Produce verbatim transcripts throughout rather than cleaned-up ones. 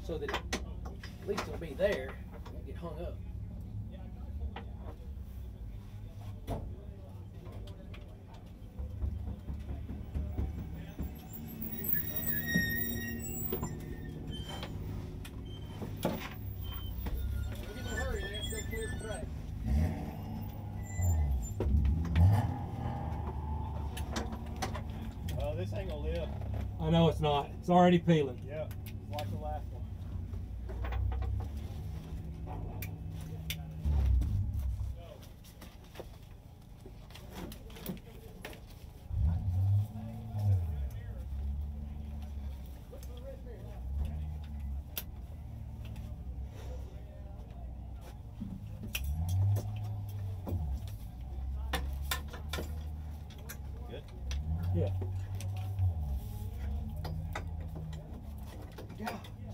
so that it, at least it'll be there. It won't get hung up. This ain't gonna live. I know it's not. It's already peeling. Yep. Watch the last one. Good? Yeah. Yeah.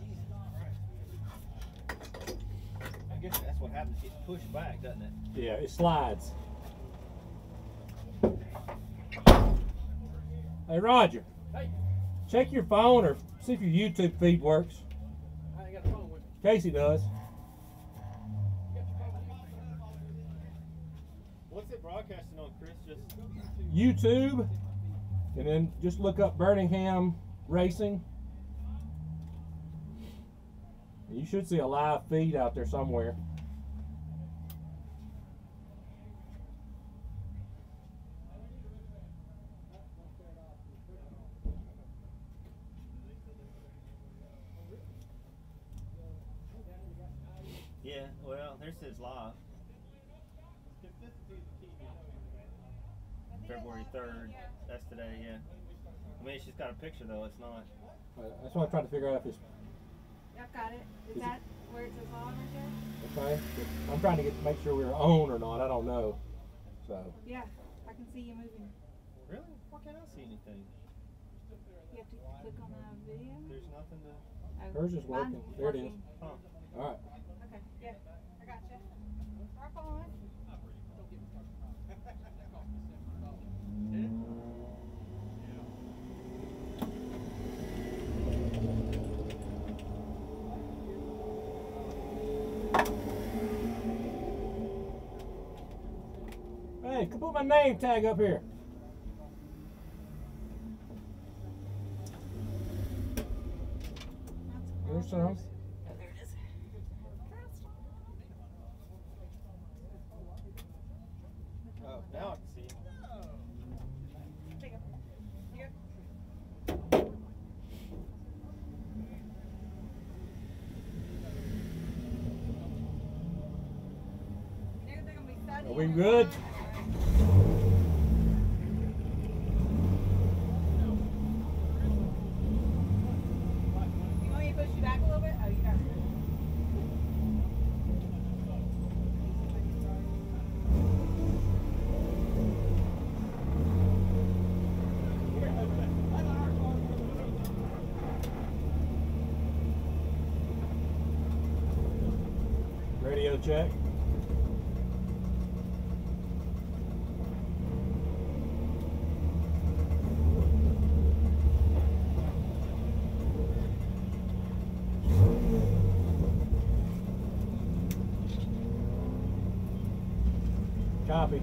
I guess that's what happens. It gets pushed back, doesn't it? Yeah, it slides. Hey, Roger. Hey, Check your phone or see if your YouTube feed works. I ain't got the phone with me. Casey does. What's it broadcasting on, Chris? Just YouTube, and then just look up Birmingham Racing. And you should see a live feed out there somewhere. yeah. Well, there says live. February third. That's today. Yeah. I mean, it's just got a picture though. It's not. Uh, That's what I'm trying to figure out if it's I've got it. Is Is that where it says on right there? okay. I'm trying to get make sure we're on or not. I don't know. So Yeah, I can see you moving. Really? Why can't I see anything? You have to click on the video. There's nothing to. Oh, hers is mine's working. There it is. working. Huh. All right. Okay, yeah, I got you. Rock on. Hey, come put my name tag up here. There's some. Oh, there it is. Oh, now I can see. Take it. You good? They're gonna be sunny Are we and good? warm. You want me to push you back a little bit? Oh, you got it. Radio check. Copy.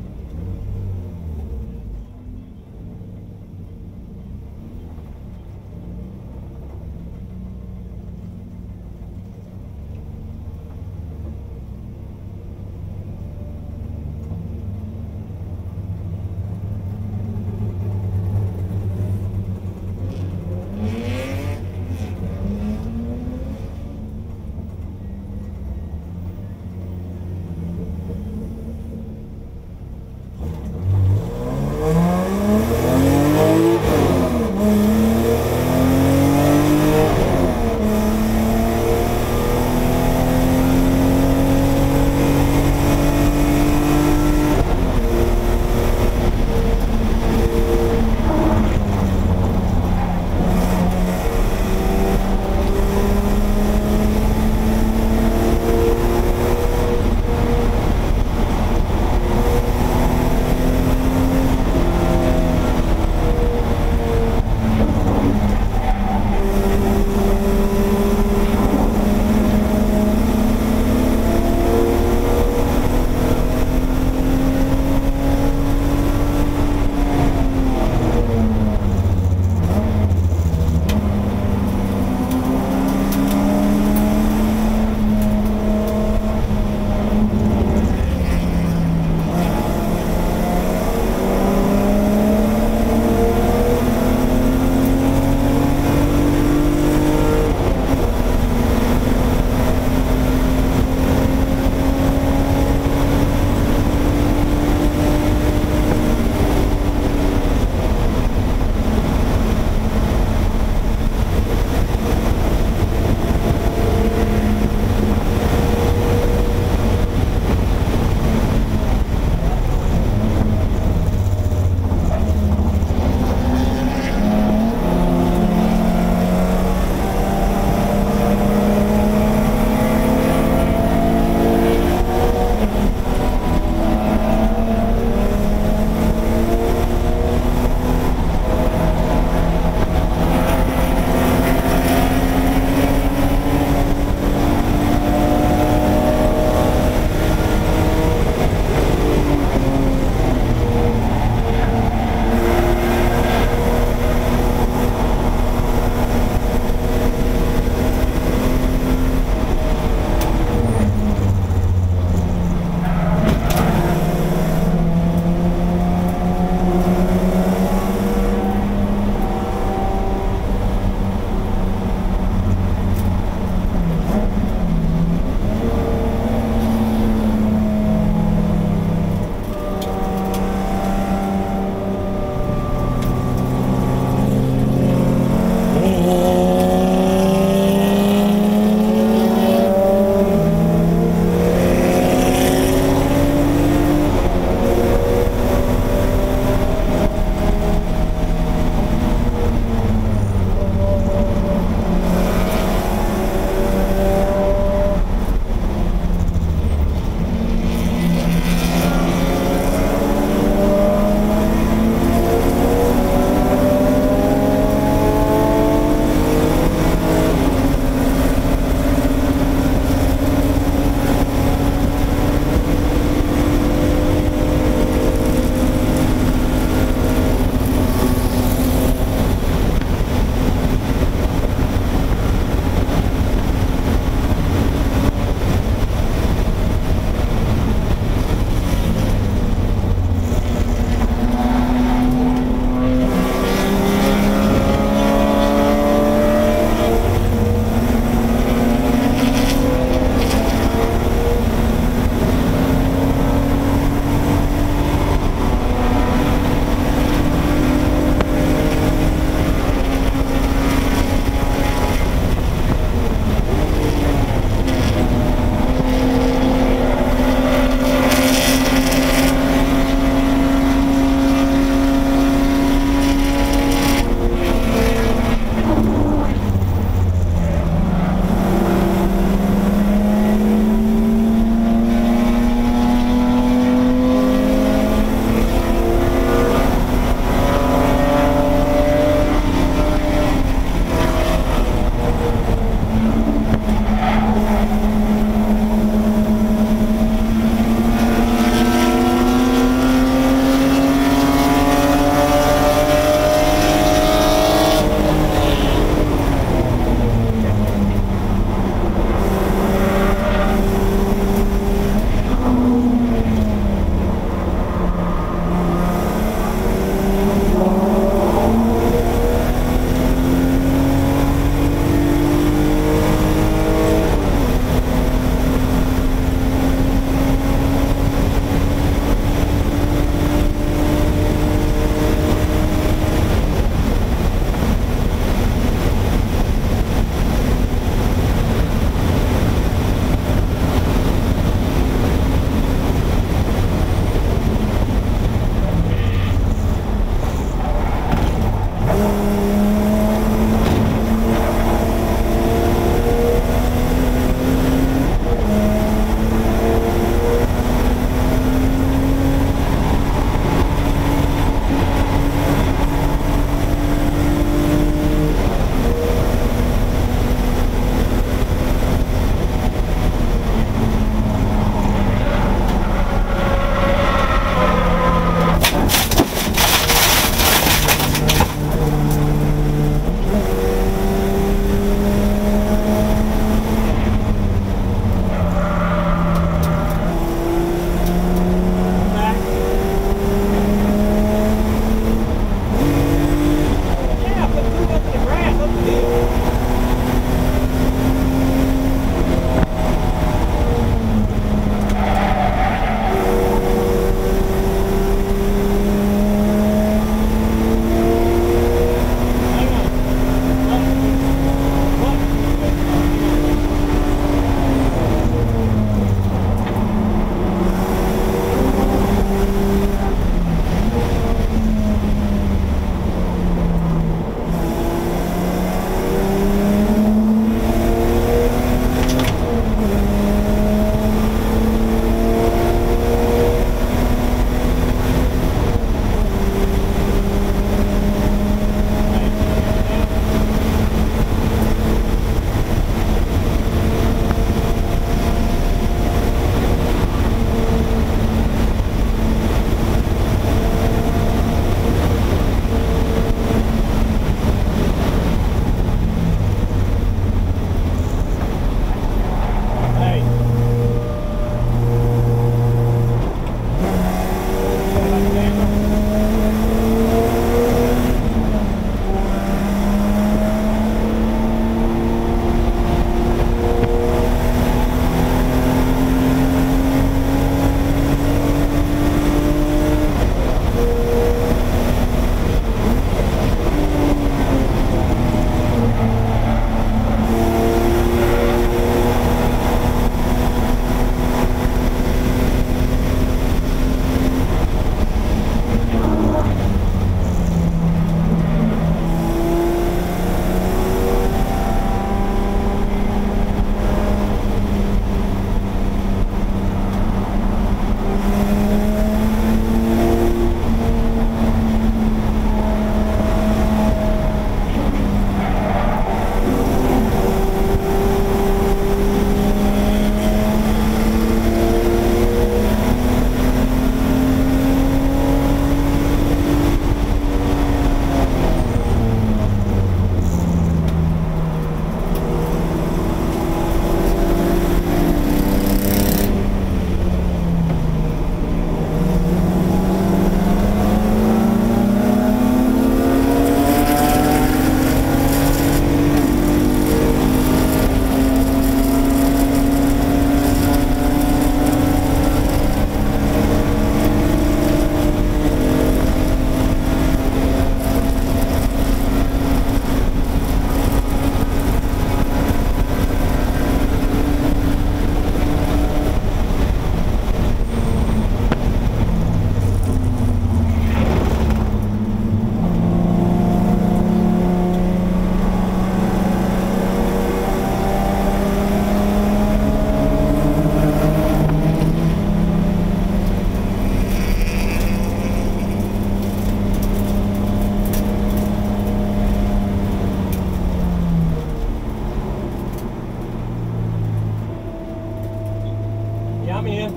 I'm in.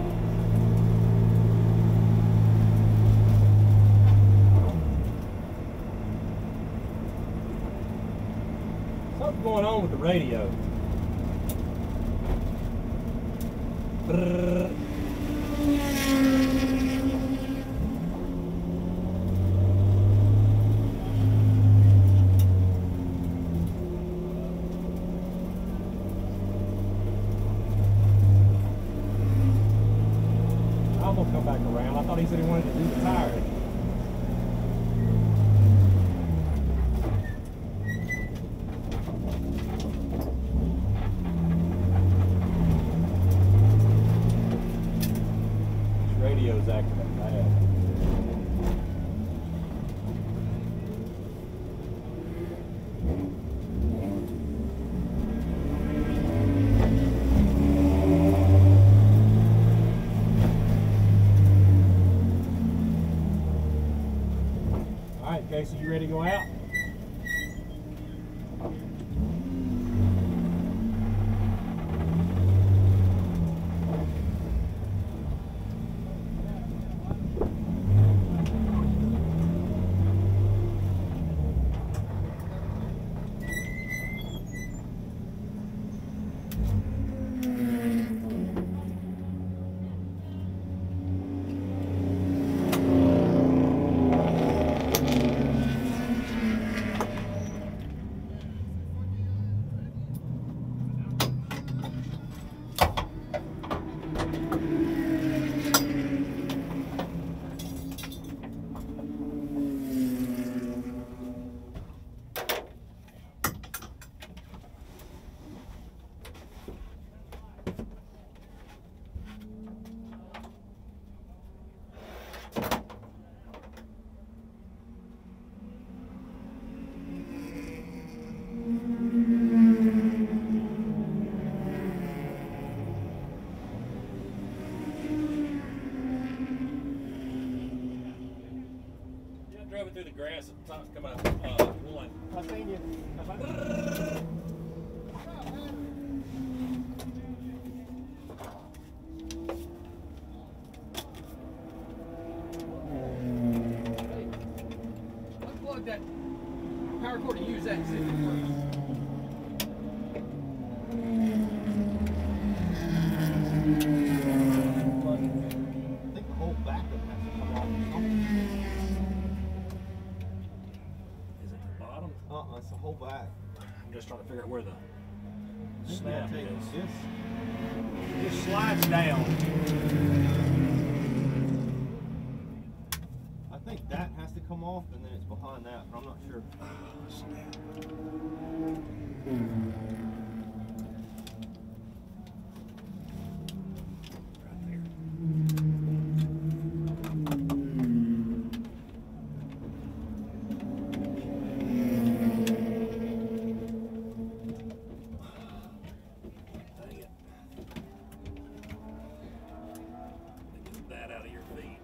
Something's going on with the radio. Brrr. I'm gonna come back around. I thought he said he wanted to do the tire. This radio's acting up bad. Alright, Casey, you ready to go out? Drove it through the grass at the top, come out uh, one. I seen you. Unplug that power cord and use that and see if it works. I think the whole back of it has to come off. Is it the bottom? Uh-uh, it's the whole back. I'm just trying to figure out where the Just snap take is. This. It just slides down. I think that has to come off, and then it's behind that, but I'm not sure. Right there. Dang it. Get that out of your feet.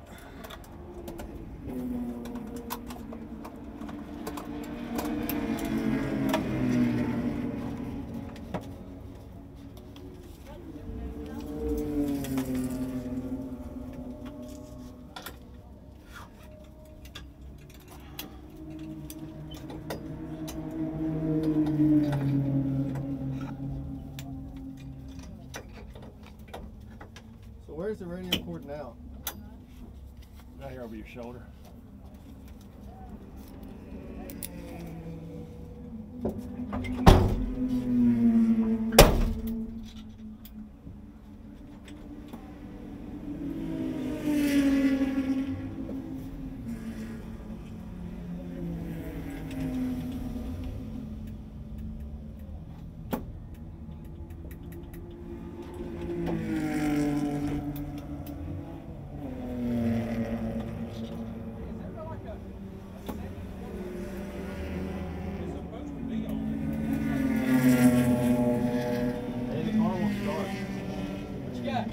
So where's the radio cord now? Right here over your shoulder. Hey, the car won't start. What you got?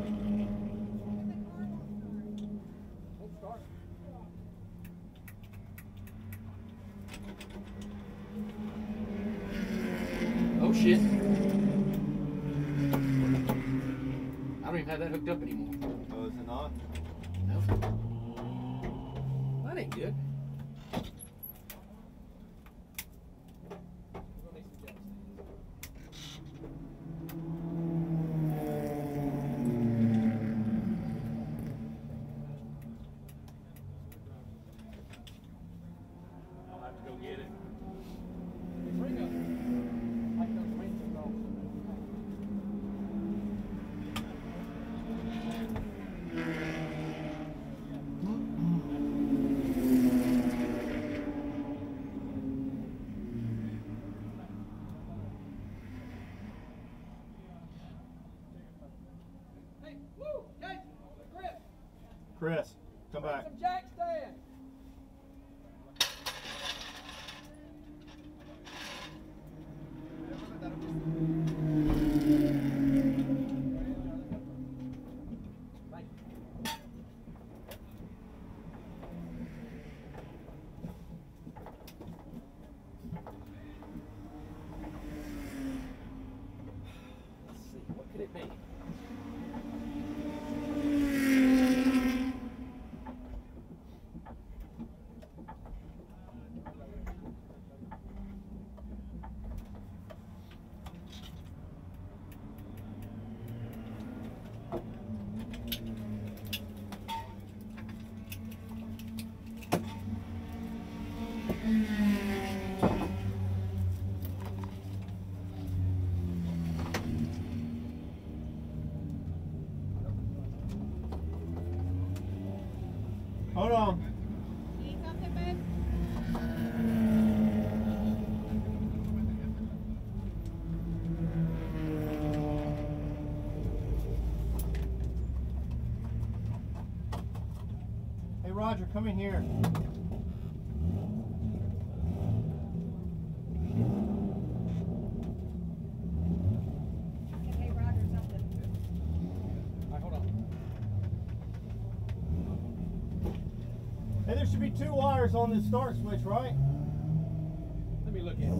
Won't start. Oh shit. don't even have that hooked up anymore. Oh, is it not? No. That ain't good. I'll have to go get it. Hey, woo, Jake, Chris, Chris, come back. some jack stand. Let's see, what could it be? Hold on. Need something, babe? Hey, Roger, come in here. Get hey Roger something. All right, hold on. Hey, there should be two wires on this start switch, right? Let me look at it.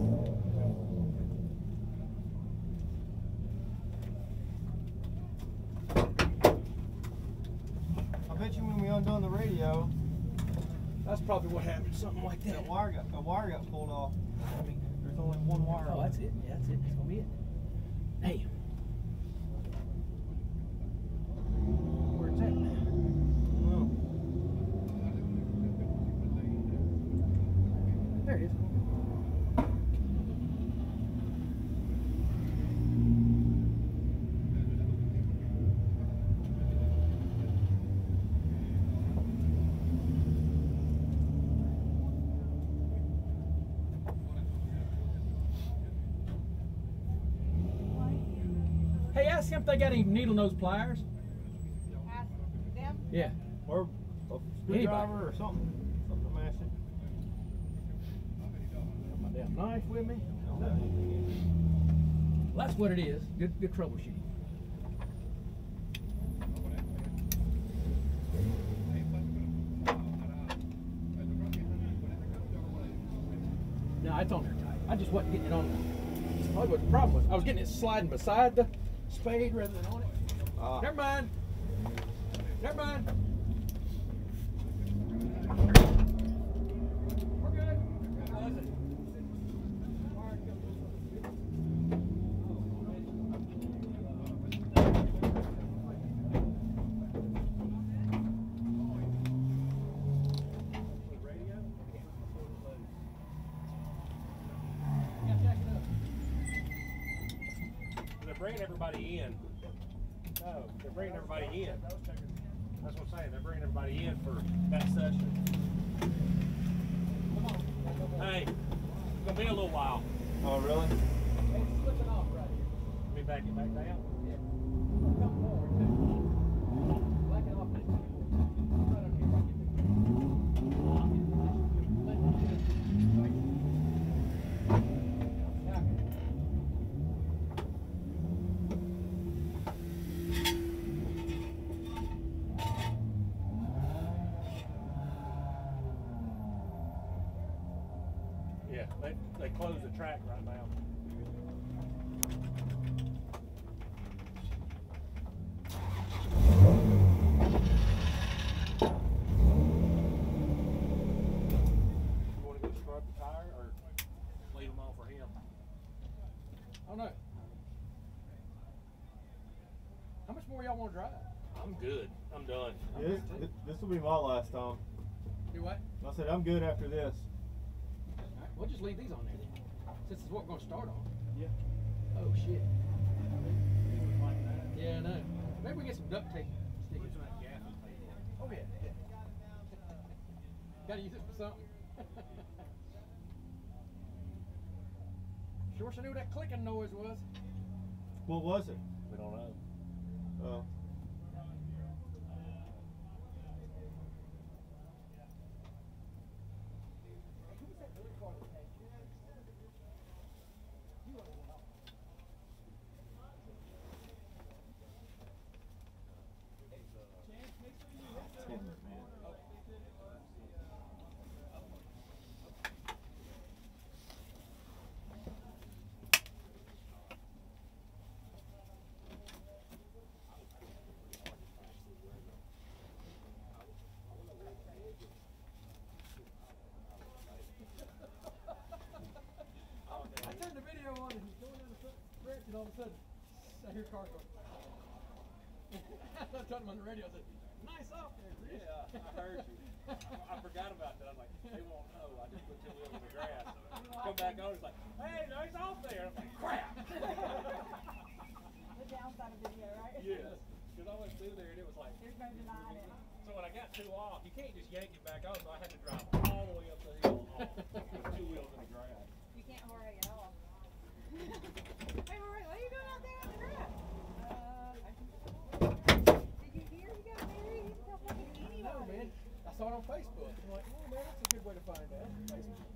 I bet you when we undone the radio, That's probably what happened, something like that. that wire got a wire got pulled off. I mean, there's only one wire. Oh, on that's it. Yeah, that's it. That's gonna be it. Hey. Where's that? Oh. There it is. Hey, ask them if they got any needle nose pliers. Ask them. Yeah. Or a screwdriver or something. Something to mash it. Got my damn knife with me. I don't have anything in it. Well, that's what it is. Good, good troubleshooting. No, it's on there tight. I just wasn't getting it on there. That's probably what the problem was. I was getting it sliding beside the spade rather than on it. Uh, Never mind. Never mind. We're good. Now listen. They're bringing everybody in. No, they're bringing everybody in. That's what I'm saying. They're bringing everybody in for that session. Hey, it's gonna be a little while. oh, really? It's slipping off right here. Let me back it back down. Yeah. Come forward, too. Black it off. Right on here, right Yeah, they they closed the track right now. Oh no. How much more y'all want to drive? I'm good. I'm done. I'm This, good too. this will be my last time. Do what? I said I'm good after this. All right, we'll just leave these on there then. Since it's what we're going to start on. Yeah. Oh shit. Yeah, I know. Maybe we get some duct tape stickers. Oh yeah. yeah. Gotta use it for something. Sure, I knew what that clicking noise was. What was it? We don't know. Oh. Damn it, man. I turned the video on and he's going down the stretch and all of a sudden I hear cars going. I told him on the radio, I said, nice off there, Chris. Yeah, I heard you. I forgot about that. I was like, they won't know. I just put two wheels in the grass. Come back on, it's like, hey, no, he's off there. I'm like, crap. The downside of video, right? Yes. Because I went through there and it was like, There's no denying it. so when I got two off, you can't just yank it back on, so I had to drive all the way up the hill off with two wheels in the grass. You can't hurry at all. Hey, Rory, what are you doing out there in the grass? Uh, did you hear he got married? He didn't tell fucking anybody. No, man. I saw it on Facebook. I'm like, oh man, that's a good way to find out. Facebook.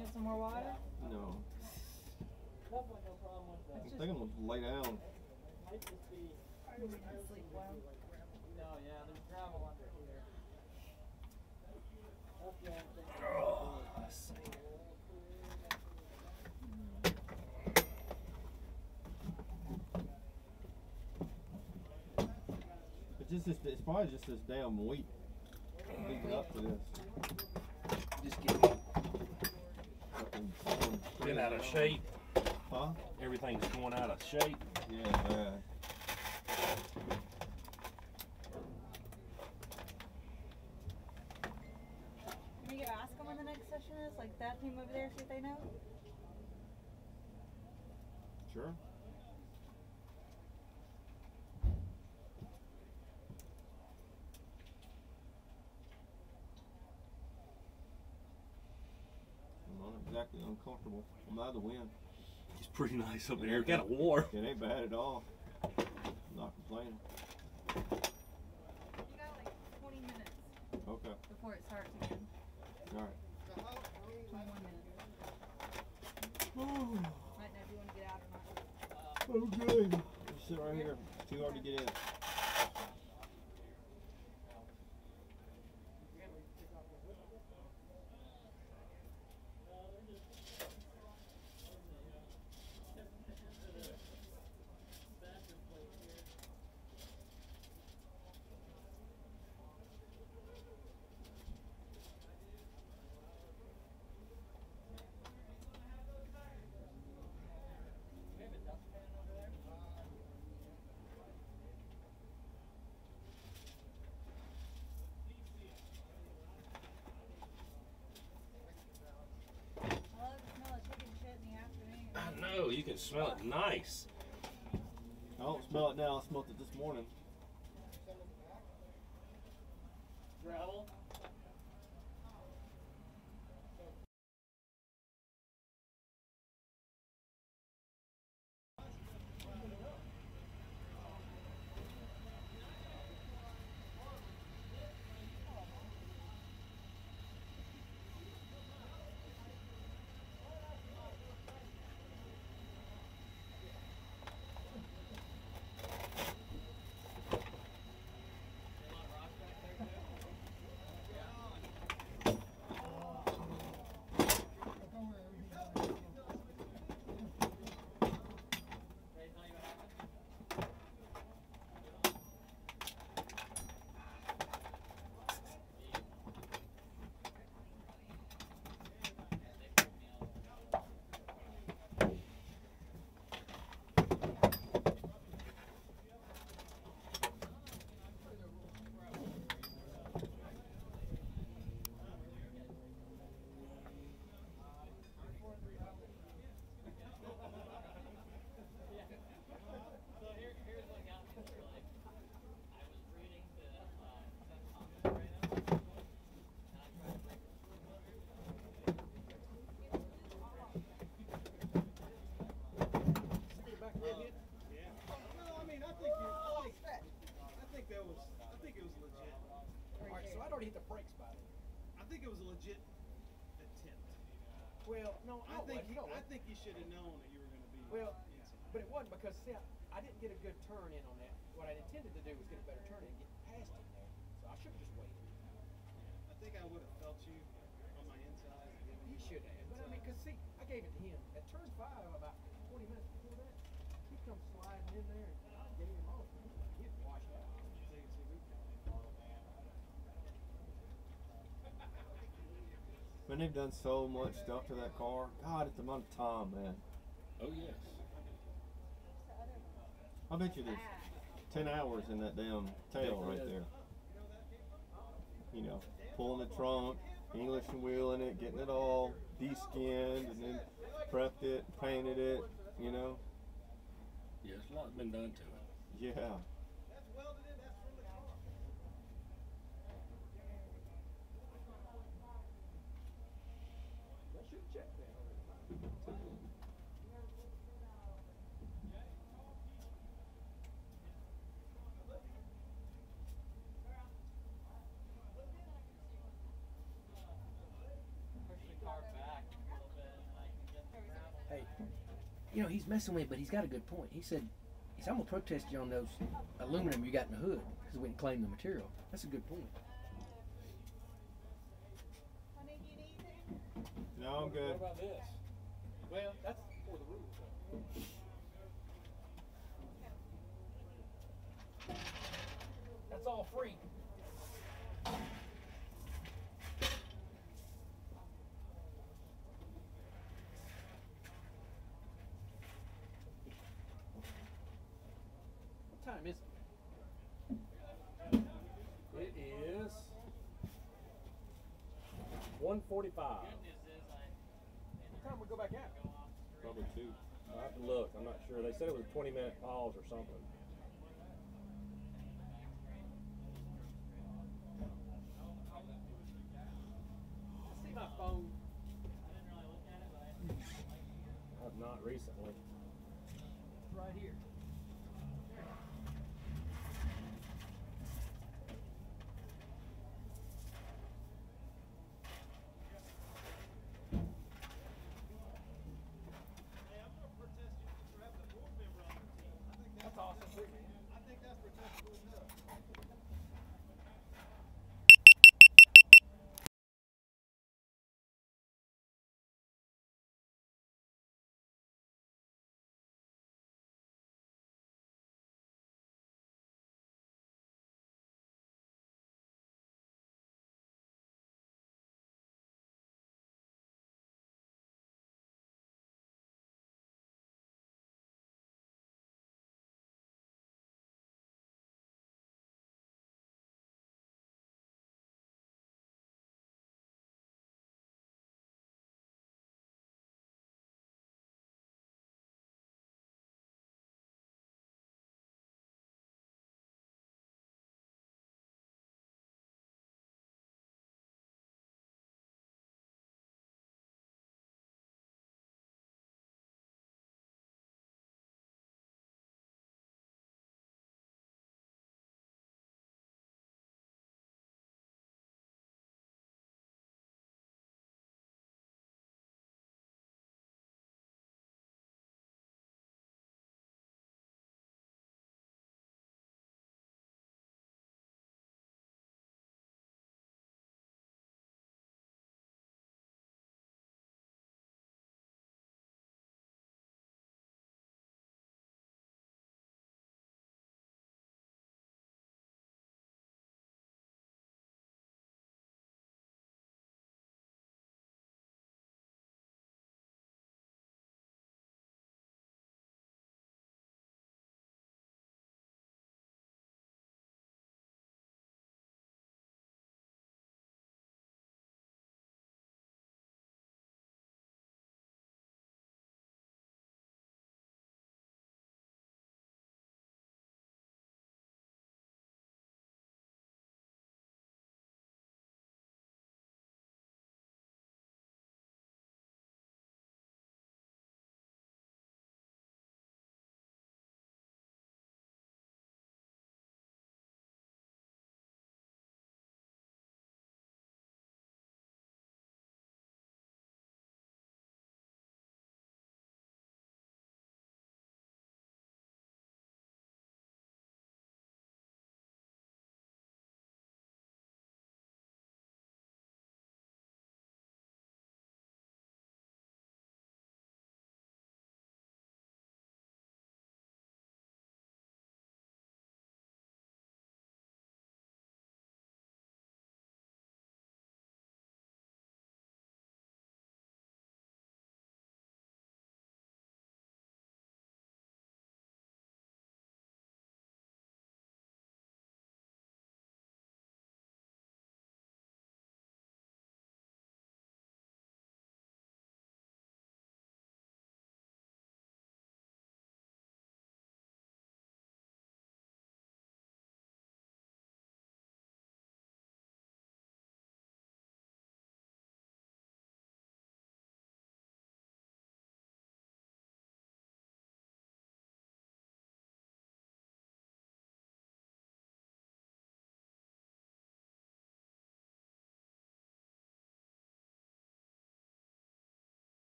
You want some more water? No. Definitely no problem with I that. think I'm gonna lay down. Might just be. We can sleep well. No, yeah, there's gravel under here. That's the only thing. Oh, let's see. It's just this, it's probably just this damn week leading up to this. Just getting Fucking- fucking been out of crazy. shape. Huh? Everything's going out of shape. Yeah, man. Can you go ask them when the next session is? Like that team over there, see if they know? Sure. I'm not exactly uncomfortable. I'm out of the wind. It's pretty nice up there. Kind of warm. It ain't bad at all. I'm not complaining. You got like twenty minutes Okay. before it starts again. Alright. twenty-one minutes. Might know if you want to get out or not. Okay. Just sit right here. It's too hard to get in. I love the smell of chicken shit in the afternoon. I know, you can smell it nice. I don't smell it now. I smelled it this morning. Gravel. already hit the brakes by then. I think it was a legit attempt. Well, no, I no, think it you, wasn't. I think you should have known that you were going to be. Well, inside. but it wasn't because see, I, I didn't get a good turn in on that. What I intended to do was get a better turn in and get past him there. So I should have just waited. I think I would have felt you on my inside. and given He you should have. But I mean, because see, I gave it to him at turn five about twenty minutes before that. He comes sliding in there and I gave him off. He was getting washed out. So you see, we- Man, they've done so much stuff to that car. God, it's the amount of time, man. Oh, yes. I bet you there's ten hours in that damn tail right there. You know, pulling the trunk, English and wheeling it, getting it all de-skinned, and then prepped it, painted it, you know? Yes, a lot's been done to it. Yeah. That's welded in. That's from the car. I should check that. Push the car back a little bit. hey, you know, he's messing with me, but he's got a good point. He said, he said, I'm going to protest you on those aluminum you got in the hood because we didn't claim the material. That's a good point. Honey, do you need anything? No, I'm good. What about this? Well, that's for the rules. Though. That's all free. What time is it? It is one forty-five. What time we go back out? Probably two. I have to look. I'm not sure. They said it was a twenty minute pause or something. I see my phone. I've not recently. It's right here.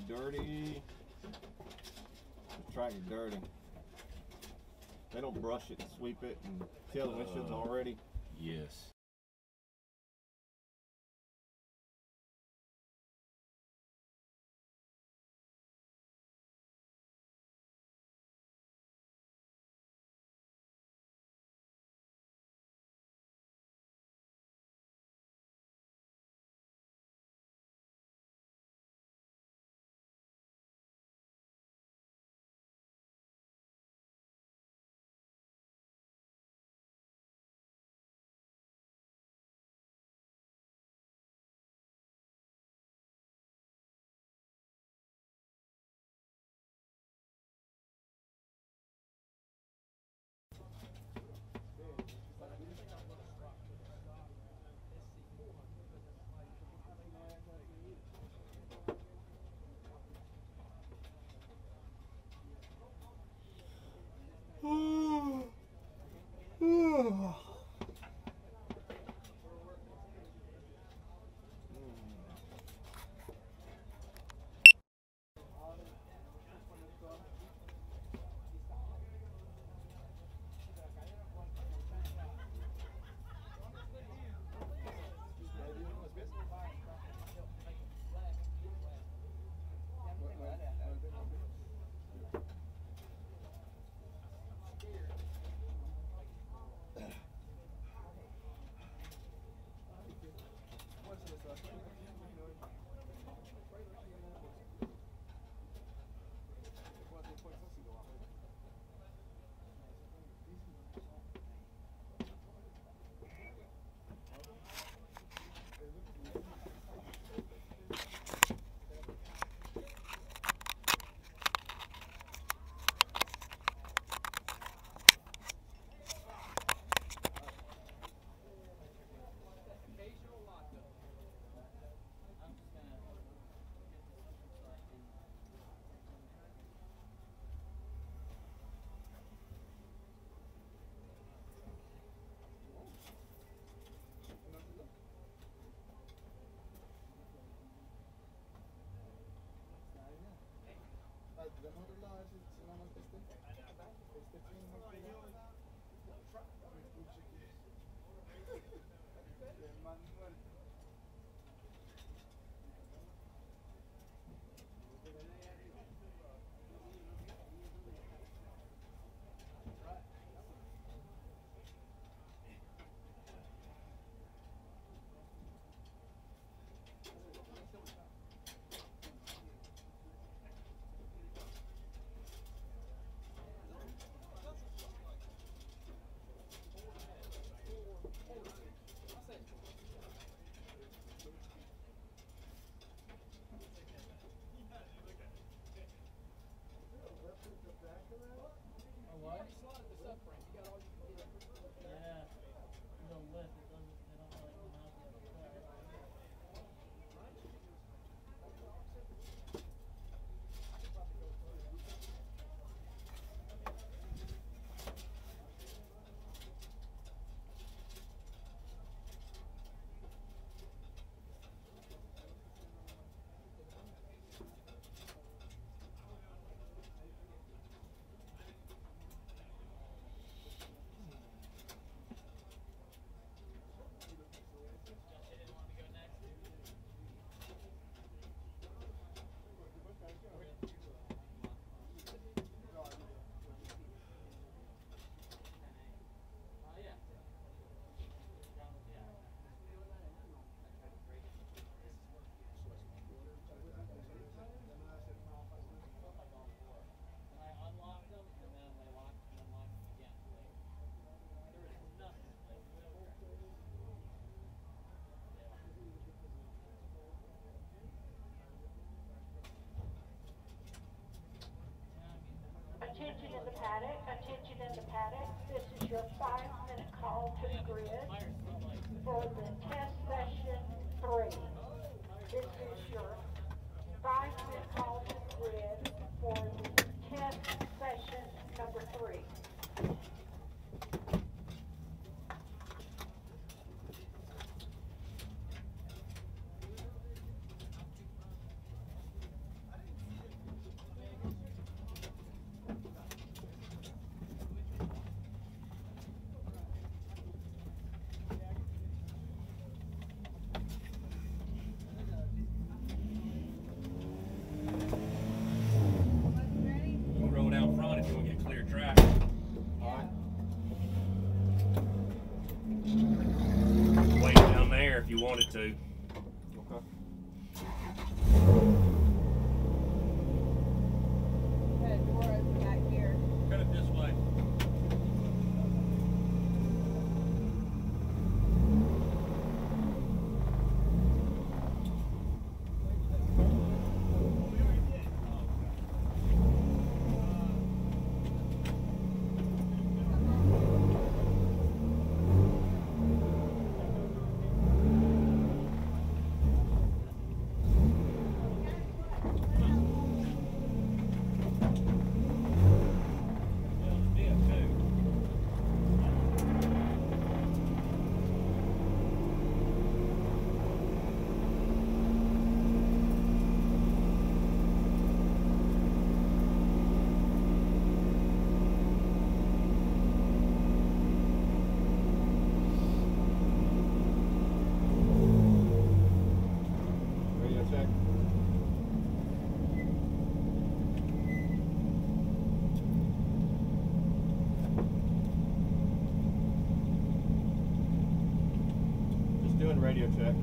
dirty. The track is dirty. They don't brush it and sweep it and kill the windshields Uh, already. Yes. Attention in the paddock, attention in the paddock. This is your five-minute call to the grid for the test session three. This is your five-minute call to the grid for the test session number three. two. Okay. Got a door open back here. Cut it this way. Radio check. Just doing radio check.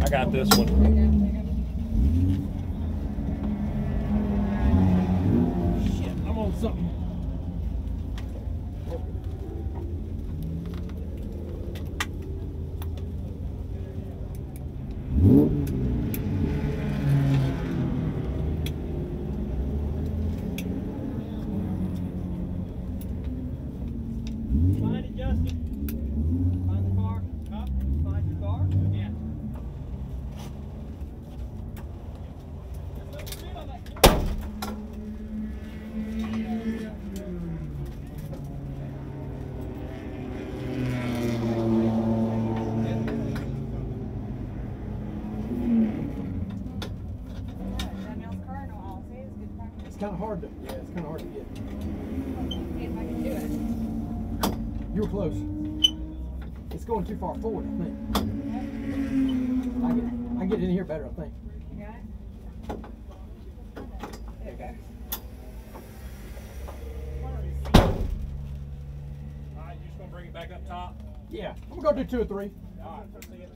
I got this one. Shit, I'm on something. Find it, Justin. Find the car. Huh? Find your car? Yeah. Danielle's car, no, I'll say it's good practice. It's kind of hard to, yeah, it's kind of hard to get. See if I can do it. You were close. It's going too far forward, I think. I get, I get in here better, I think. You got it? There you go. Alright, you just gonna bring it back up top? Yeah, I'm gonna go do two or three. Alright, let's see it.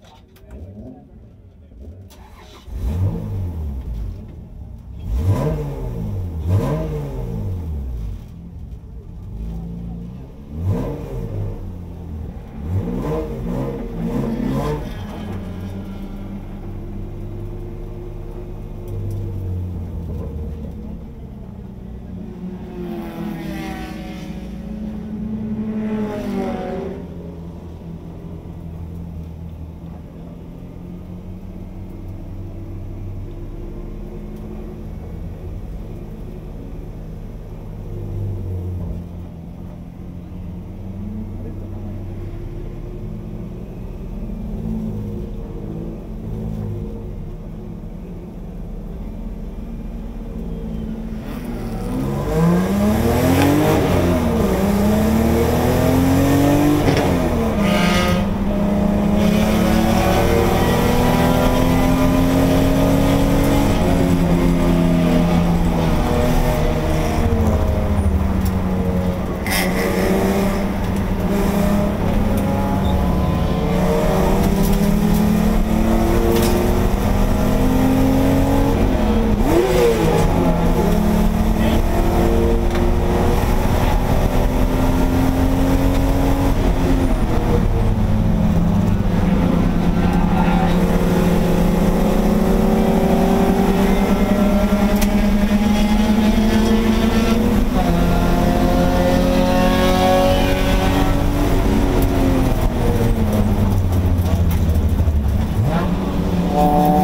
Oh.